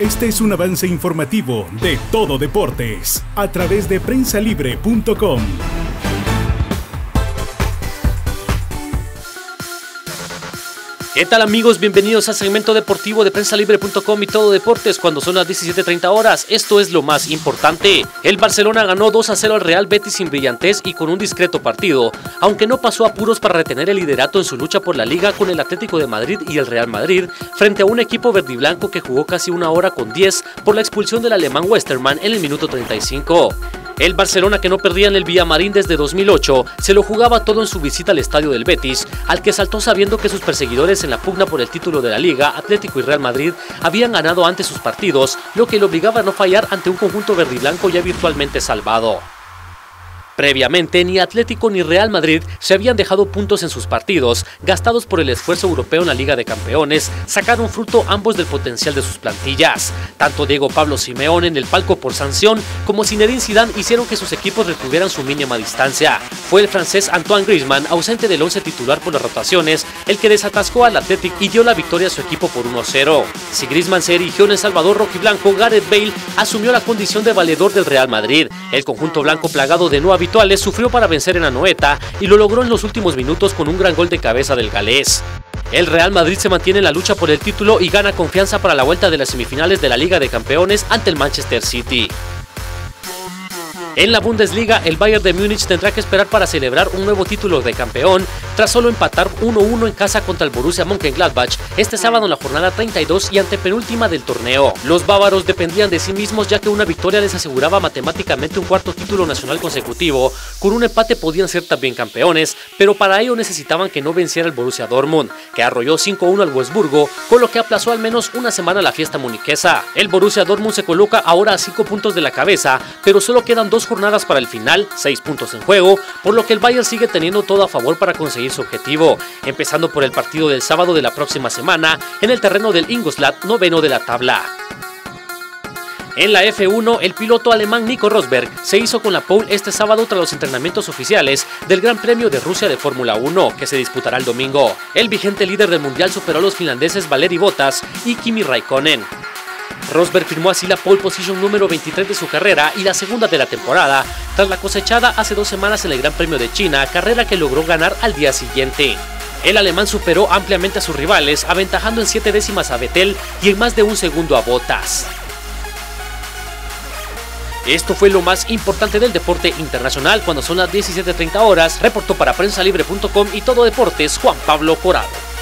Este es un avance informativo de Todo Deportes a través de prensalibre.com. ¿Qué tal, amigos? Bienvenidos al segmento deportivo de prensalibre.com y Todo Deportes cuando son las 17:30 horas. Esto es lo más importante. El Barcelona ganó 2-0 al Real Betis sin brillantez y con un discreto partido, aunque no pasó apuros para retener el liderato en su lucha por la Liga con el Atlético de Madrid y el Real Madrid, frente a un equipo verdiblanco que jugó casi una hora con 10 por la expulsión del alemán Westermann en el minuto 35. El Barcelona, que no perdía en el Villamarín desde 2008, se lo jugaba todo en su visita al estadio del Betis, al que saltó sabiendo que sus perseguidores en la pugna por el título de la Liga, Atlético y Real Madrid, habían ganado antes sus partidos, lo que le obligaba a no fallar ante un conjunto verdiblanco ya virtualmente salvado. Previamente, ni Atlético ni Real Madrid se habían dejado puntos en sus partidos, gastados por el esfuerzo europeo en la Liga de Campeones, sacaron fruto ambos del potencial de sus plantillas. Tanto Diego Pablo Simeone en el palco por sanción, como Zinedine Zidane hicieron que sus equipos retuvieran su mínima distancia. Fue el francés Antoine Griezmann, ausente del 11 titular por las rotaciones, el que desatascó al Atlético y dio la victoria a su equipo por 1-0. Si Griezmann se erigió en El Salvador rojiblanco, Gareth Bale asumió la condición de valedor del Real Madrid. El conjunto blanco, plagado de no habituales, sufrió para vencer en Anoeta y lo logró en los últimos minutos con un gran gol de cabeza del galés. El Real Madrid se mantiene en la lucha por el título y gana confianza para la vuelta de las semifinales de la Liga de Campeones ante el Manchester City. En la Bundesliga, el Bayern de Múnich tendrá que esperar para celebrar un nuevo título de campeón tras solo empatar 1-1 en casa contra el Borussia Mönchengladbach este sábado en la jornada 32 y antepenúltima del torneo. Los bávaros dependían de sí mismos, ya que una victoria les aseguraba matemáticamente un cuarto título nacional consecutivo. Con un empate podían ser también campeones, pero para ello necesitaban que no venciera el Borussia Dortmund, que arrolló 5-1 al Wolfsburgo, con lo que aplazó al menos una semana la fiesta muniquesa. El Borussia Dortmund se coloca ahora a 5 puntos de la cabeza, pero solo quedan 2 jornadas para el final, 6 puntos en juego, por lo que el Bayern sigue teniendo todo a favor para conseguir su objetivo, empezando por el partido del sábado de la próxima semana en el terreno del Ingolstadt, noveno de la tabla. En la F1, el piloto alemán Nico Rosberg se hizo con la pole este sábado tras los entrenamientos oficiales del Gran Premio de Rusia de Fórmula 1, que se disputará el domingo. El vigente líder del mundial superó a los finlandeses Valtteri Bottas y Kimi Räikkönen. Rosberg firmó así la pole position número 23 de su carrera y la segunda de la temporada, tras la cosechada hace 2 semanas en el Gran Premio de China, carrera que logró ganar al día siguiente. El alemán superó ampliamente a sus rivales, aventajando en 7 décimas a Vettel y en más de 1 segundo a Bottas. Esto fue lo más importante del deporte internacional cuando son las 17:30 horas. Reportó para prensalibre.com y Todo Deportes Juan Pablo Corado.